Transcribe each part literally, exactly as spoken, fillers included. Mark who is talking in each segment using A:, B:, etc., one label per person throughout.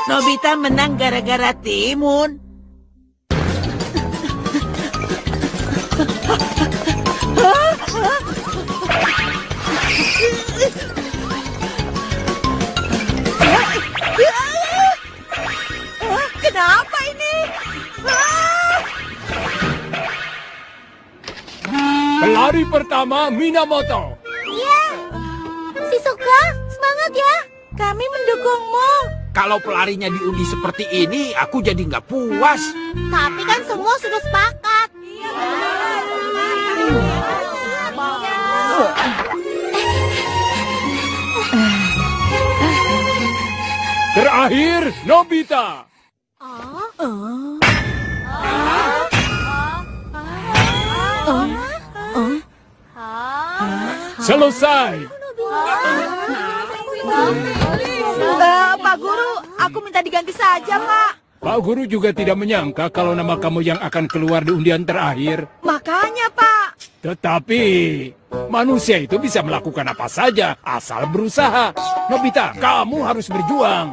A: Nobita menang gara-gara timun.
B: Kenapa ini?
C: Pelari pertama Minamoto.
D: Iya. Shizuka, semangat ya. Kami mendukungmu.
E: Kalau pelarinya diundi seperti ini, aku jadi nggak puas.
D: Tapi kan semua sudah sepakat.
C: Terakhir, Nobita. Selesai.
B: Uh, Pak Guru, aku minta diganti saja, Pak.
C: Pak Guru juga tidak menyangka kalau nama kamu yang akan keluar di undian terakhir.
B: Makanya, Pak.
C: Tetapi, manusia itu bisa melakukan apa saja asal berusaha. Nobita, kamu harus berjuang.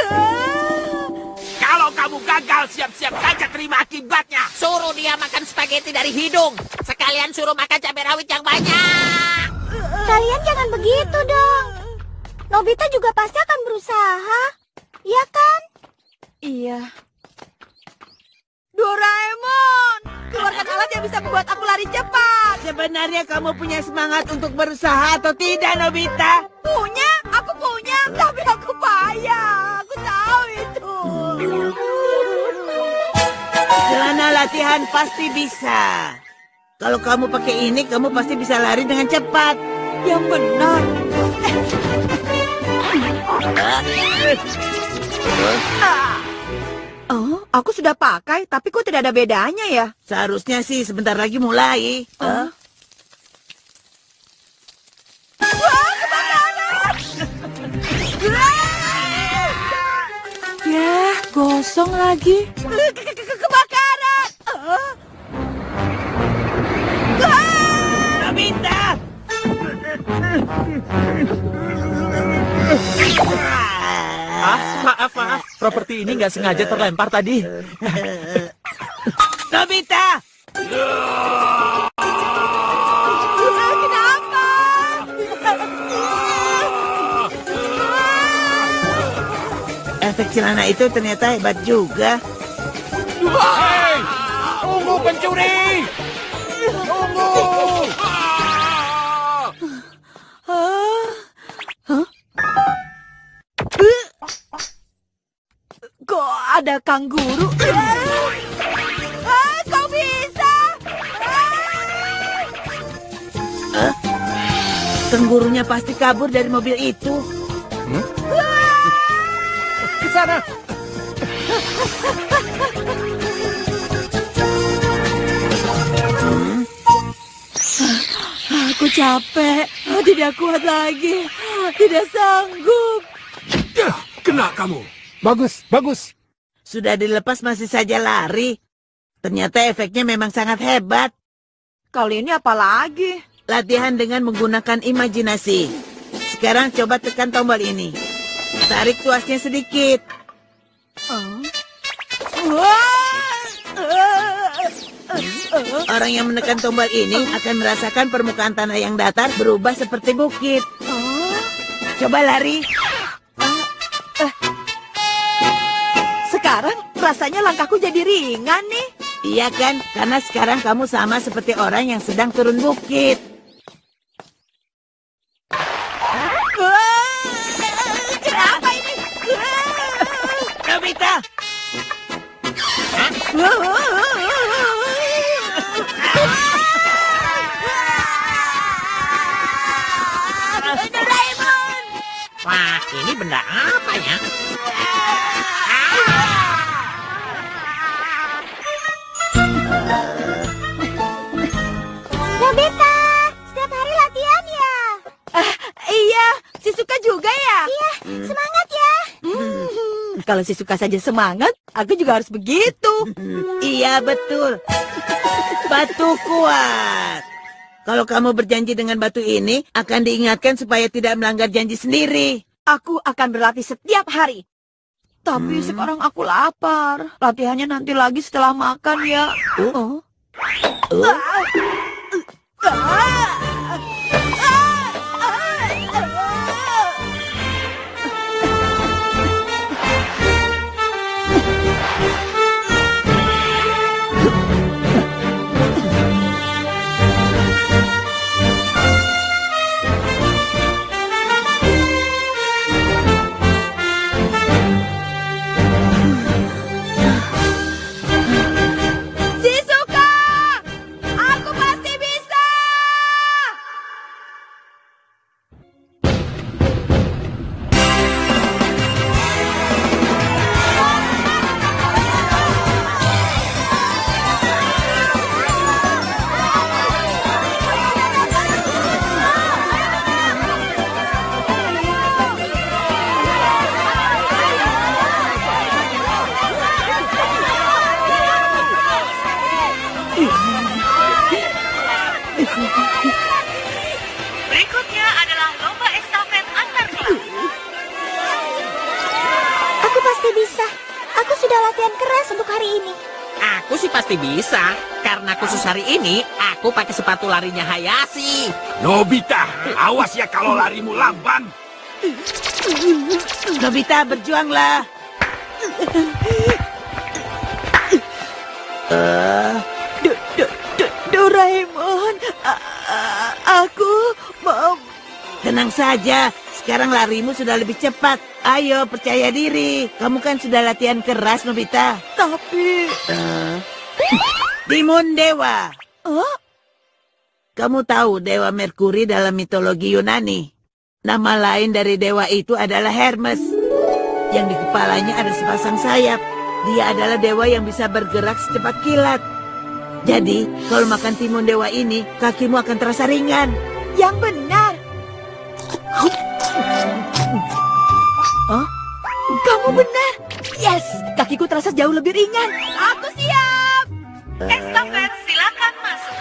E: Kalau kamu gagal, siap-siap saja terima akibatnya.
F: Suruh dia makan spaghetti dari hidung. Sekalian suruh makan cabai rawit yang banyak.
D: Kalian jangan begitu dong. Nobita juga pasti akan berusaha. Iya kan?
B: Iya. Doraemon, keluarkan alat yang bisa membuat aku lari cepat.
A: Sebenarnya kamu punya semangat untuk berusaha atau tidak, Nobita?
B: Punya, aku punya, tapi aku payah. Aku tahu itu.
A: Celana latihan pasti bisa. Kalau kamu pakai ini, kamu pasti bisa lari dengan cepat.
B: Yang benar. Oh, aku sudah pakai, tapi kok tidak ada bedanya ya?
A: Seharusnya sih sebentar lagi mulai.
B: Oh. Wah, kebakaran! Ya, gosong lagi. Kebakaran!
A: Nobita!
E: Ah, maaf, maaf. Properti ini nggak sengaja terlempar tadi.
A: Nobita!
B: Kenapa?
A: Efek celana itu ternyata hebat juga.
C: Hei, tunggu pencuri! Tunggu!
B: Kok ada kanguru? Ah, kau bisa!
A: Huh? Kenggurunya pasti kabur dari mobil itu.
C: Hmm? Ke sana!
A: Hmm?
B: Aku capek, tidak kuat lagi, tidak sanggup.
E: Ya, kena kamu.
C: Bagus, bagus.
A: Sudah dilepas masih saja lari. Ternyata efeknya memang sangat hebat.
B: Kali ini apa lagi?
A: Latihan dengan menggunakan imajinasi. Sekarang coba tekan tombol ini. Tarik tuasnya sedikit.
B: Oh.
A: Orang yang menekan tombol ini akan merasakan permukaan tanah yang datar berubah seperti bukit. Coba lari.
B: Sekarang rasanya langkahku jadi ringan nih.
A: Iya kan? Karena sekarang kamu sama seperti orang yang sedang turun bukit.
B: Kenapa ini?
A: Nobita!
B: Doraemon!
F: Wah, ini benda apa ya?
D: Nobita, setiap hari latihan ya?
B: Uh, iya, Shizuka juga ya?
D: Iya, semangat ya.
B: Hmm, kalau Shizuka saja semangat, aku juga harus begitu.
A: Iya, betul. Batu kuat. Kalau kamu berjanji dengan batu ini, akan diingatkan supaya tidak melanggar janji sendiri.
B: Aku akan berlatih setiap hari. Tapi sekarang aku lapar. Latihannya nanti lagi setelah makan ya.
A: Oh. Oh.
B: Ah. Ah.
G: Berikutnya adalah lomba estafet antar kelas.
D: Aku pasti bisa. Aku sudah latihan keras untuk hari ini.
F: Aku sih pasti bisa. Karena khusus hari ini, aku pakai sepatu larinya Hayashi.
C: Nobita, awas ya kalau larimu lamban.
A: Nobita, berjuanglah.
B: Uh, do, do, do, Doraemon, a- a- aku mau...
A: Tenang saja, sekarang larimu sudah lebih cepat. Ayo, percaya diri. Kamu kan sudah latihan keras, Nobita.
B: Tapi...
A: Uh, Timun Dewa.
B: Huh?
A: Kamu tahu Dewa Merkuri dalam mitologi Yunani? Nama lain dari dewa itu adalah Hermes. Yang di kepalanya ada sepasang sayap. Dia adalah dewa yang bisa bergerak secepat kilat. Jadi, kalau makan timun dewa ini, kakimu akan terasa ringan.
B: Yang benar. Hah? Kamu benar. Yes, kakiku terasa jauh lebih ringan. Aku siap.
G: Estafet silakan masuk.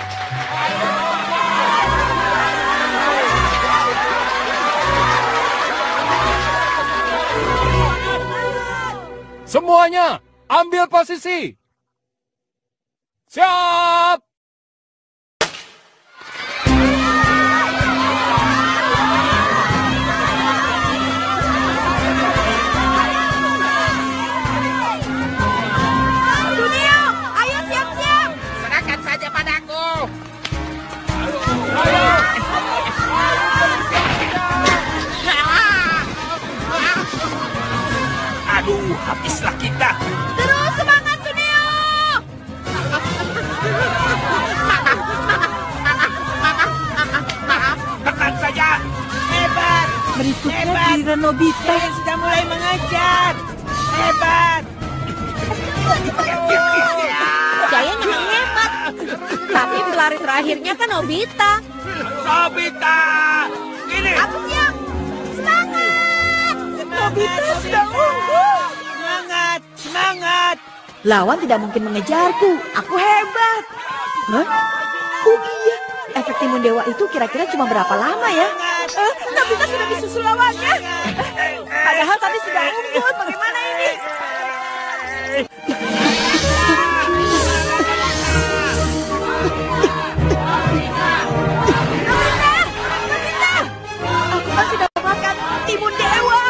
C: Semuanya, ambil posisi. Siap!
B: Dunia, ayo siap-siap.
F: Serahkan saja padaku.
C: Aduh, habislah kita.
B: Terus semangat, Suneo.
C: Tenang saja.
A: Hebat!
B: Berikutnya
A: Hebat!
B: giliran Nobita.
A: Saya sudah mulai mengajar. Hebat!
B: Jaya memang hebat. Tapi pelari terakhirnya kan Nobita.
C: Nobita! Ini.
B: Aku siap. Semangat. Nobita sudah unggul.
A: Semangat! Semangat!
B: Lawan tidak mungkin mengejarku. Aku hebat. Hah? Oh iya. Efek timun dewa itu kira-kira cuma berapa lama ya? Eh, Nobita sudah disusul lawannya. Eh, padahal tadi sudah unggul. Bagaimana ini? Nobita! Nobita! Aku kan sudah makan timun dewa.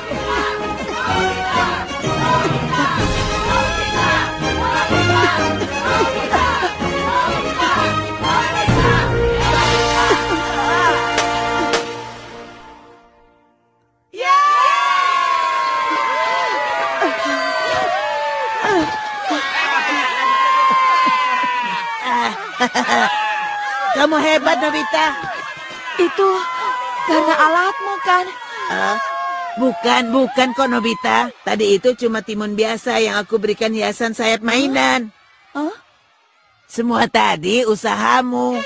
A: Kamu hebat, Nobita.
B: Itu karena alatmu kan?
A: Ah, bukan, bukan kok, Nobita. Tadi itu cuma timun biasa yang aku berikan hiasan sayap mainan.
B: Hah?
A: Semua tadi usahamu.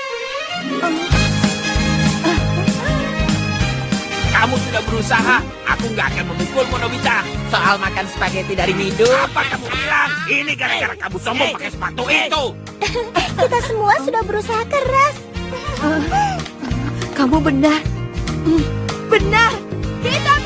C: Kamu sudah berusaha. Aku nggak akan memukulmu, Nobita.
F: Soal makan spaghetti dari Midul.
C: Apa kamu bilang? Ini gara-gara kamu sombong pakai sepatu itu.
D: Kita semua sudah berusaha keras.
B: Kamu benar. Hmm, Benar. Kita